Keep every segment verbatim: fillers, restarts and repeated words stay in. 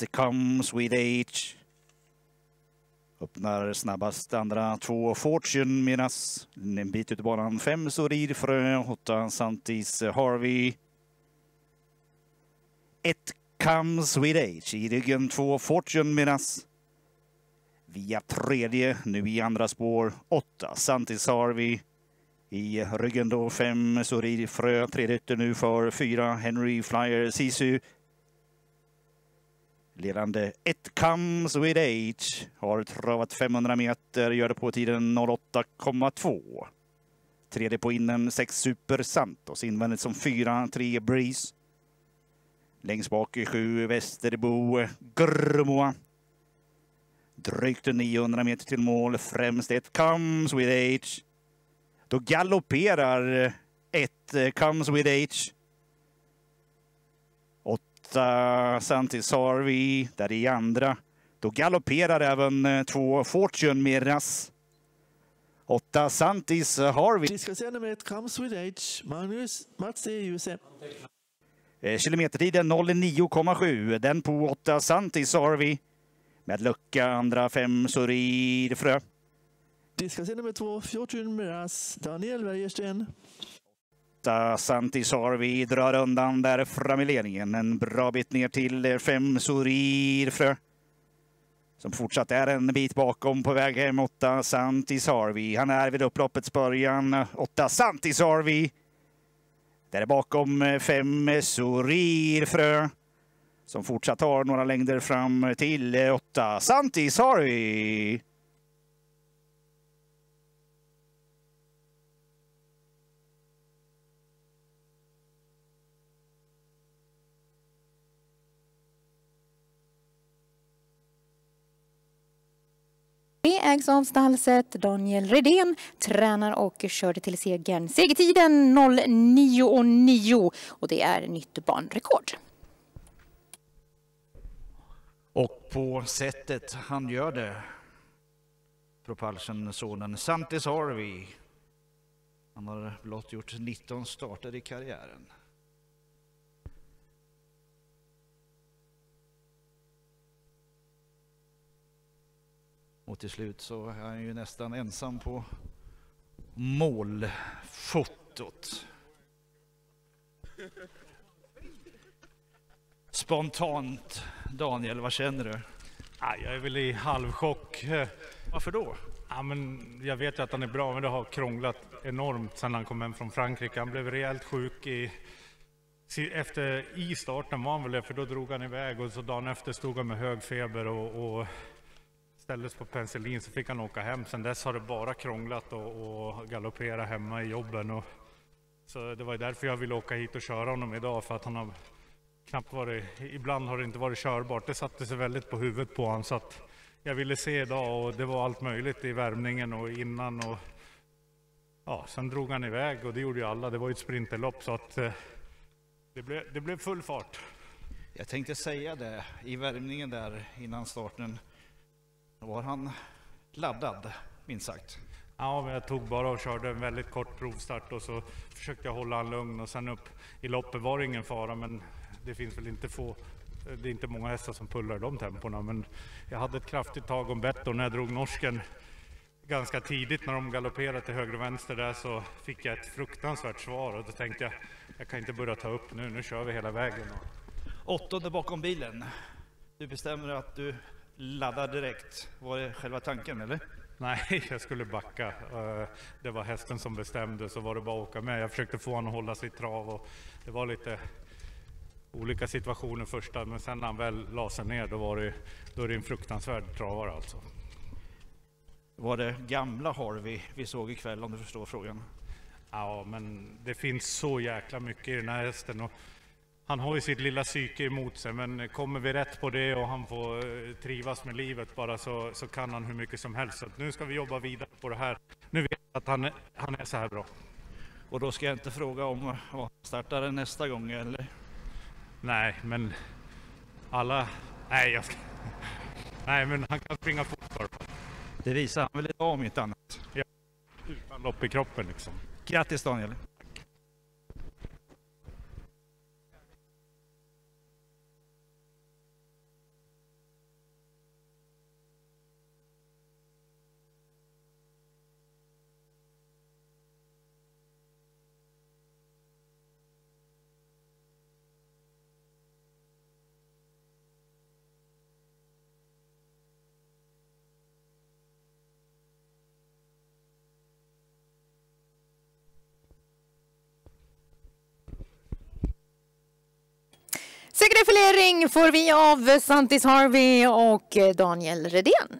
It Comes With Age. Öppnar snabbast andra två Fortune medan en bit ut i banan fem Sorir Frö, åtta Santis Harvey. It Comes With Age i ryggen två Fortune medan via tredje nu i andra spår åtta Santis Harvey. I ryggen då fem Sorir Frö, tredje ytter nu för fyra Henry Flyer Sisu. Ledande It Comes With Age har travat femhundra meter, gör det på tiden noll åtta komma två. Tredje på innen sex Super Santos, invändigt som fyra tre Breeze. Längst bak i sju Västerbo Grmoa. Drygt niohundra meter till mål, främst It Comes With Age. Då galopperar It Comes With Age. Åtta Santis Harvey där i andra. Då galopperar även två Fortune Miras. Åtta Santis Harvey. Vi ska se nummer ett Comes With Age. Magnus, Mats är ljuset. Kilometertiden noll nio komma sju. Den på åtta Santis Harvey. Med lucka andra fem Sorir Frö. Vi ska se nummer två Fortune Miras. Daniel Wäjersten. Santis Harvey drar undan där fram i ledningen. En bra bit ner till fem Sorir Frö. Som fortsatt är en bit bakom på väg hem. Åtta Santis Harvey. Han är vid upploppets början. Åtta Santis Harvey. Där är bakom fem Sorir Frö. Som fortsatt har några längder fram till åtta Santis Harvey. Det ägs av stallset. Daniel Redén tränar och körde till segern. Segertiden noll nio nio och det är nytt banrekord. Och på sättet han gör det. Propulsion-sonen Santis Harvey. Han har blott gjort nitton starter i karriären. Och till slut så är han ju nästan ensam på målfotot. Spontant, Daniel, vad känner du? Ja, jag är väl i halvchock. Varför då? Ja, men jag vet ju att han är bra, men det har krånglat enormt sedan han kom hem från Frankrike. Han blev rejält sjuk i, efter, i starten var han väl det, för då drog han iväg och så dagen efter stod han med hög feber och, och ställdes på penicillin, så fick han åka hem. Sen dess har det bara krånglat och, och galoppera hemma i jobben. Och, så det var därför jag ville åka hit och köra honom idag, för att han har knappt varit, ibland har det inte varit körbart. Det satte sig väldigt på huvudet på honom, så att jag ville se idag, och det var allt möjligt i värmningen och innan. Och, ja, sen drog han iväg och det gjorde ju alla. Det var ju ett sprinterlopp, så att eh, det, blev, det blev full fart. Jag tänkte säga det, i värmningen där innan starten var han laddad, minst sagt. Ja, men jag tog bara och körde en väldigt kort provstart och så försökte jag hålla han lugn, och sen upp i loppet var det ingen fara, men det finns väl inte få, det är inte många hästar som pullar de temporna, men jag hade ett kraftigt tag om bett, och när jag drog norsken ganska tidigt när de galopperade till höger och vänster där, så fick jag ett fruktansvärt svar, och då tänkte jag, jag kan inte börja ta upp nu, nu kör vi hela vägen. Åttonde bakom bilen. Du bestämmer att du laddar direkt. Var det själva tanken, eller? Nej, jag skulle backa. Det var hästen som bestämde, så var det bara att åka med. Jag försökte få honom att hålla sitt trav, och det var lite olika situationer första, men sen när han väl la sig ner, då var det, då är det en fruktansvärd travare alltså. Var det gamla Harvey vi såg ikväll, om du förstår frågan? Ja, men det finns så jäkla mycket i den här hästen, och han har ju sitt lilla psyke emot sig, men kommer vi rätt på det och han får trivas med livet bara, så, så kan han hur mycket som helst. Så nu ska vi jobba vidare på det här. Nu vet jag att han är, han är så här bra. Och då ska jag inte fråga om vad startar nästa gång, eller? Nej, men alla... Nej, jag ska... Nej, men han kan springa fort. Det visar han väl idag om inte annat. Ja, utan lopp i kroppen liksom. Grattis, Daniel. defilering får vi av Santis Harvey och Daniel Redén.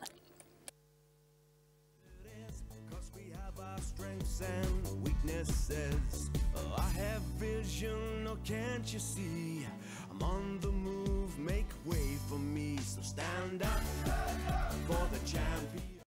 Can't you see I'm on the move?